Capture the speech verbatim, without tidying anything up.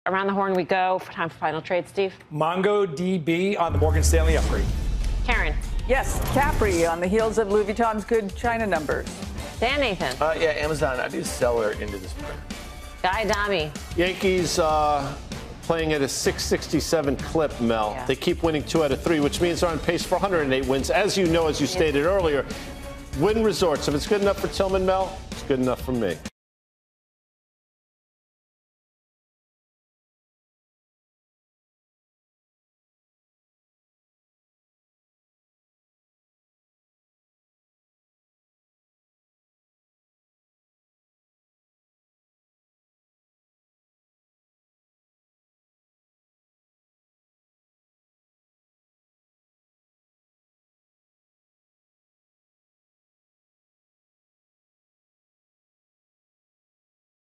Around the horn we go. Time for final trade, Steve. Mongodb on the Morgan Stanley upgrade. Karen. Yes, Capri on the heels of Louis Vuitton's good China numbers. Dan Nathan. Uh, yeah, Amazon. I do seller into this print. Guy Dami. Yankees uh, playing at a six sixty-seven clip, Mel. Yeah. They keep winning two out of three, which means they're on pace for one hundred eight wins. As you know, as you stated earlier, Wynn Resorts, if it's good enough for Tillman, Mel, it's good enough for me.